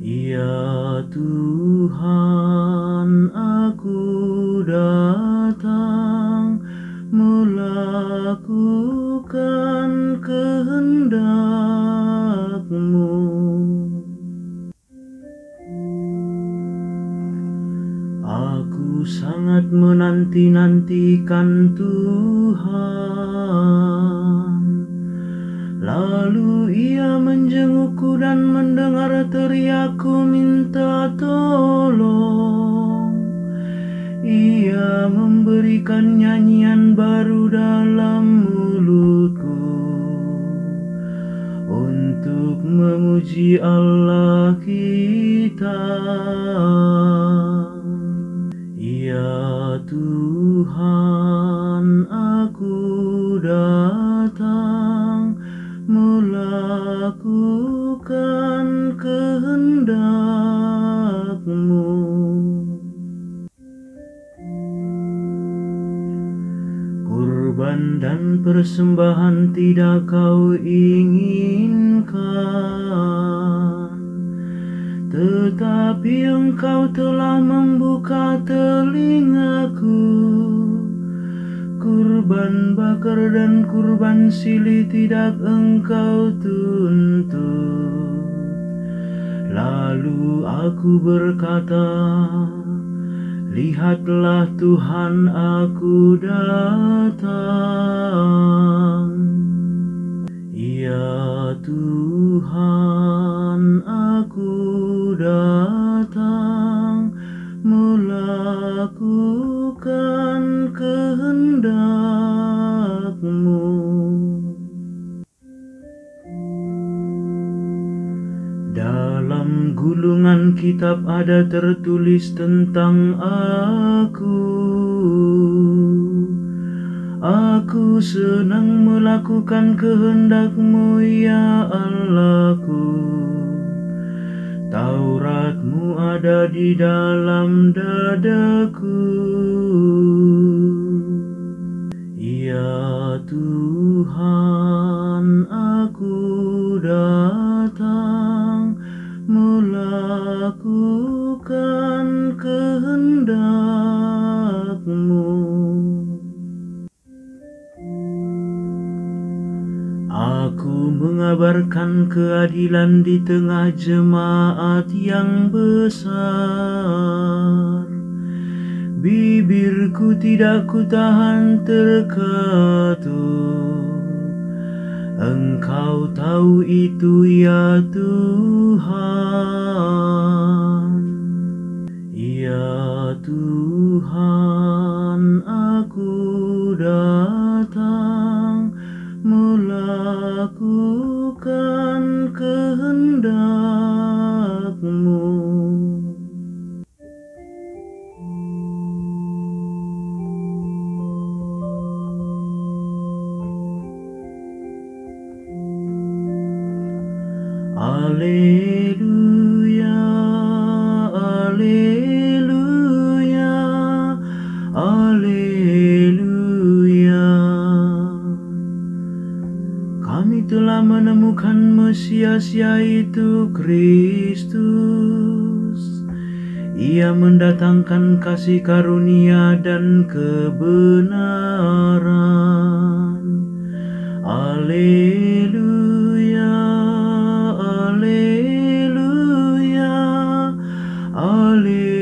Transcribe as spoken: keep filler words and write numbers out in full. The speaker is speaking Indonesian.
Ya Tuhan, aku datang melakukan kehendak-Mu. Aku sangat menanti-nantikan Tuhan. Lalu Ia menjengukku dan mendengar teriakku minta tolong. Ia memberikan nyanyian baru dalam mulutku untuk memuji Allah kita. Ya Tuhan, aku datang melakukan kehendak-Mu. Kurban dan persembahan tidak Kau inginkan, tetapi Engkau telah membuka telingaku. Kurban bakar dan kurban silih tidak Engkau tuntut. Lalu aku berkata, lihatlah Tuhan, aku datang. Ya Tuhan, aku datang melakukan kehendak-Mu. Dalam gulungan kitab ada tertulis tentang aku. Aku senang melakukan kehendak-Mu, ya Allahku. Taurat-Mu ada di dalam dadaku. Ya Tuhan, aku datang melakukan kehendak-Mu. Aku mengabarkan keadilan di tengah jemaat yang besar. Bibirku tidak kutahan terketuk. Engkau tahu itu, ya Tuhan. Ya Tuhan, aku datang melakukan kehendak-Mu. Alleluia, alleluia, alleluia. Kami telah menemukan Mesias, yaitu Kristus. Ia mendatangkan kasih karunia dan kebenaran. Alleluia, alleluia, alleluia.